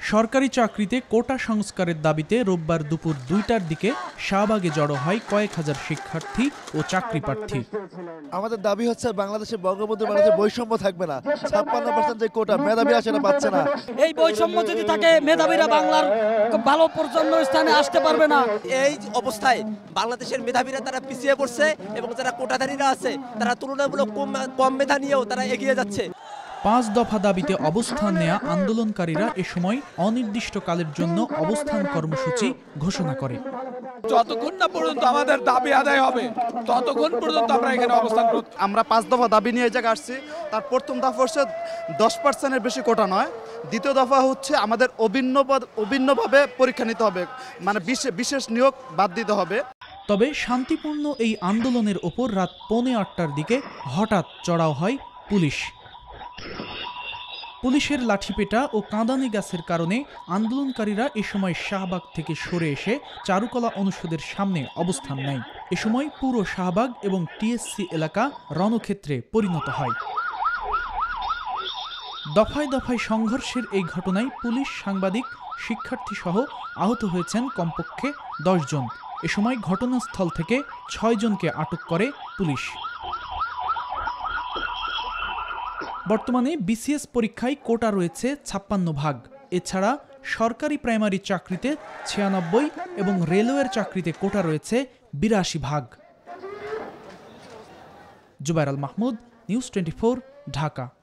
সরকারি চাকরিতে কোটা সংস্কারের দাবিতে রোববার দুপুর ২টার দিকে শাহবাগে জড়ো হয় কয়েক হাজার শিক্ষার্থী ও চাকরি প্রার্থী। আমাদের দাবি হচ্ছে বাংলাদেশে বঙ্গবন্ধু বাংলাদেশে বৈষম্য থাকবে না। ৫৬% যে কোটা মেধাবীরা সেটা পাচ্ছে না। এই বৈষম্য যদি থাকে মেধাবীরা বাংলার ভালো পর্যন্ত স্থানে আসতে পারবে না। এই অবস্থায় বাংলাদেশের মেধাবীরা তারা পিছিয়ে পড়ছে এবং যারা কোটাধারীরা আছে তারা তুলনামূলক কম মেধা নিয়েও তারা এগিয়ে যাচ্ছে। ৫ দফা দাবিতে অবস্থান নেয়া আন্দোলনকারীরা এ সময় অনির্দিষ্টকালের জন্য অবস্থান কর্মসূচি ঘোষণা করে। যতক্ষণ না পর্যন্ত আমাদের দাবি আদায় হবে ততক্ষণ পর্যন্ত আমরা এখানে অবস্থান করব। আমরা 5 দফা দাবি নিয়ে এই জায়গায় আসছি। তার প্রথম দফা হচ্ছে 10%-এর বেশি কোটা নয়। দ্বিতীয় দফা হচ্ছে আমাদের অভিন্নভাবে পরীক্ষা নিতে হবে, মানে বিশেষ নিয়োগ বাদ দিতে হবে। তবে শান্তিপূর্ণ এই আন্দোলনের ওপর রাত 8:45টার দিকে হঠাৎ চড়াও হয় পুলিশ। পুলিশের লাঠিপেটা ও কাঁদানে গ্যাসের কারণে আন্দোলনকারীরা এ সময় শাহবাগ থেকে সরে এসে চারুকলা অনুষদের সামনে অবস্থান নেয়। এ সময় পুরো শাহবাগ এবং টিএসসি এলাকা রণক্ষেত্রে পরিণত হয়। দফায় দফায় সংঘর্ষের এই ঘটনায় পুলিশ, সাংবাদিক, শিক্ষার্থী সহ আহত হয়েছেন কমপক্ষে 10 জন। এ সময় ঘটনাস্থল থেকে 6 জনকে আটক করে পুলিশ। বর্তমানে বিসিএস পরীক্ষায় কোটা রয়েছে 56 ভাগ। এছাড়া সরকারি প্রাইমারি চাকরিতে 96 এবং রেলওয়ের চাকরিতে কোটা রয়েছে 82 ভাগ। জুবাইর আল মাহমুদ, নিউজ 24, ঢাকা।